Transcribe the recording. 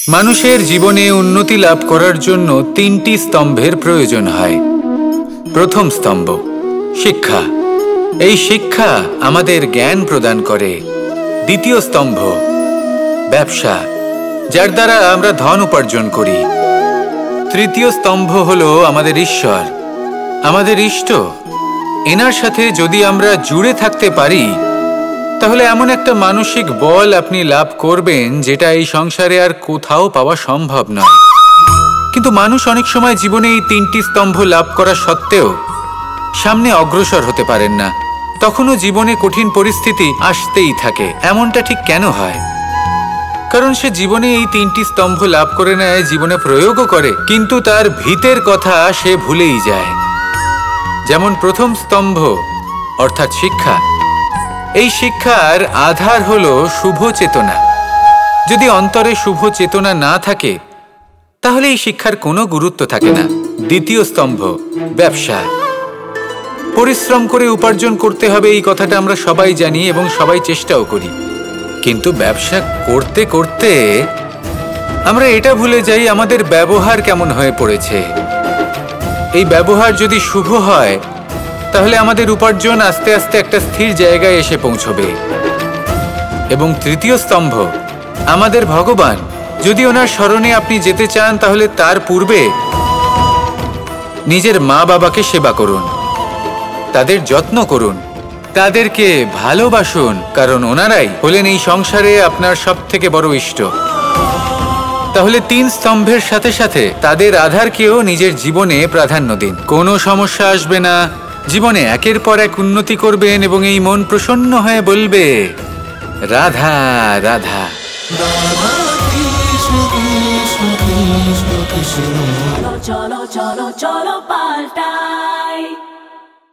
মানুষের জীবনে উন্নতি লাভ করার জন্য তিনটি স্তম্ভের প্রয়োজন হয়। প্রথম স্তম্ভ শিক্ষা। এই শিক্ষা আমাদের জ্ঞান প্রদান করে। দ্বিতীয় স্তম্ভ ব্যবসা, যার দ্বারা আমরা ধন উপার্জন করি। তৃতীয় স্তম্ভ হলো আমাদের ঈশ্বর, আমাদের ইষ্ট। এনার সাথে যদি আমরা জুড়ে থাকতে পারি তাহলে এমন একটা মানসিক বল আপনি লাভ করবেন যেটা এই সংসারে আর কোথাও পাওয়া সম্ভব নয়। কিন্তু মানুষ অনেক সময় জীবনে এই তিনটি স্তম্ভ লাভ করা সত্ত্বেও সামনে অগ্রসর হতে পারেন না। তখনও জীবনে কঠিন পরিস্থিতি আসতেই থাকে। এমনটা ঠিক কেন হয়? কারণ সে জীবনে এই তিনটি স্তম্ভ লাভ করে নেয়, জীবনে প্রয়োগও করে, কিন্তু তার ভিতের কথা সে ভুলেই যায়। যেমন প্রথম স্তম্ভ অর্থাৎ শিক্ষা। এই শিক্ষার আধার হলো শুভ চেতনা। যদি অন্তরে শুভ চেতনা না থাকে তাহলে এই শিক্ষার কোনো গুরুত্ব থাকে না। দ্বিতীয় স্তম্ভ ব্যবসা। পরিশ্রম করে উপার্জন করতে হবে, এই কথাটা আমরা সবাই জানি এবং সবাই চেষ্টাও করি। কিন্তু ব্যবসা করতে করতে আমরা এটা ভুলে যাই আমাদের ব্যবহার কেমন হয়ে পড়েছে। এই ব্যবহার যদি শুভ হয় তাহলে আমাদের উপার্জন আস্তে আস্তে একটা স্থির জায়গায় এসে পৌঁছবে। এবং তৃতীয় স্তম্ভ আমাদের ভগবান। যদি ওনার স্মরণে আপনি যেতে চান তাহলে তার পূর্বে নিজের মা বাবাকে সেবা করুন, তাদের যত্ন করুন, তাদেরকে ভালোবাসুন, কারণ ওনারাই হলেন এই সংসারে আপনার সবথেকে বড় ইষ্ট। তাহলে তিন স্তম্ভের সাথে সাথে তাদের আধারকেও নিজের জীবনে প্রাধান্য দিন। কোনো সমস্যা আসবে না, জীবনে একের পর এক উন্নতি করবেন এবং এই মন প্রসন্ন হয়ে বলবে রাধা রাধা। চলো চলো চলো চলো পাল্টাই।